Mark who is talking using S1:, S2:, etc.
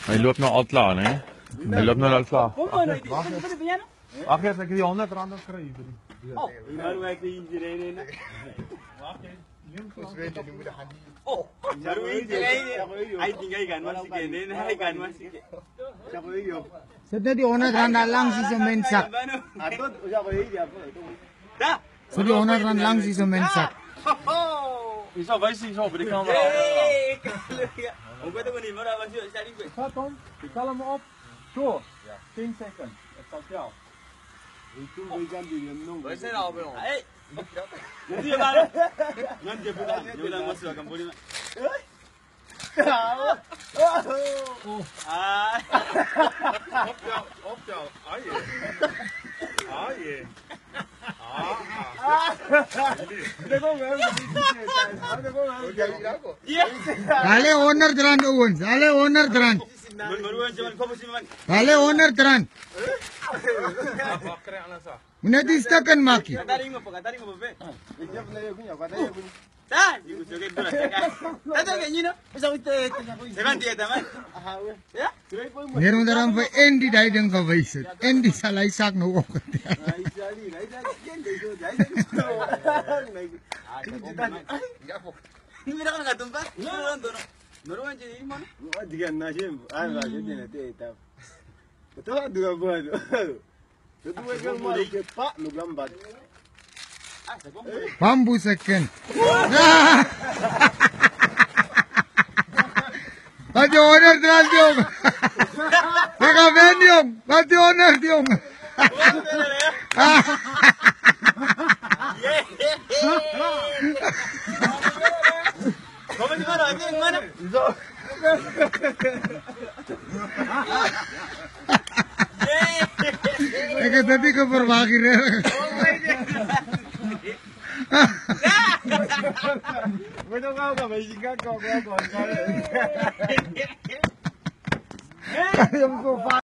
S1: Hij loopt nou al klaar, hè? Hij loopt nou al klaar. Wacht eens, ik die 100 rand krijgen.
S2: Oh, baru ek hierin in.
S1: Wacht eens.
S2: Oh, baru hierin. Ai tinggal ikan mas ikan ini, ikan mas ikan. Siapa ini?
S3: Sudah di owner randa lang si Sumensak.
S2: Atau siapa ini apa? Dah.
S3: Sudah owner randa lang si Sumensak.
S1: Is al wijs zo bij de camera.
S2: Hoe gaat het niet? Maar dat was je cari gue.
S1: Ga Tom, ik tel hem op. Zo. 10 seconds. Het staat jou.
S2: Itu ikan di dalam. Saya nak apa? Eh. Nanti ya mana? Nanti pulang. Pulang masuk akan boleh. Ah.
S1: Op jou. Aje. Aje.
S3: Dale owner teran tuan, dale owner teran. Dale owner teran. Nanti istakan maki.
S2: Dah, ibu joget dulu. Tadi kayak gini, bisa kita sebentar dia teman. Ya?
S3: Meron daram pa endi dai deng ka vaisat. Endi salai sak no ko.
S2: Ini kan nggak tempat. Noruan jadi mana? Jika nasib, ada jadi nanti itu. Betul dua buat. Itu kan mau cepat lu gambar.
S3: Bambu second. Pati owner teran tiong. Teka vendiong, pati owner tiong.
S2: Kamu di mana? Ini yang mana?
S3: Teka tadi ke berbagi re.
S2: Betul kau kan masih kau.
S3: Yung ko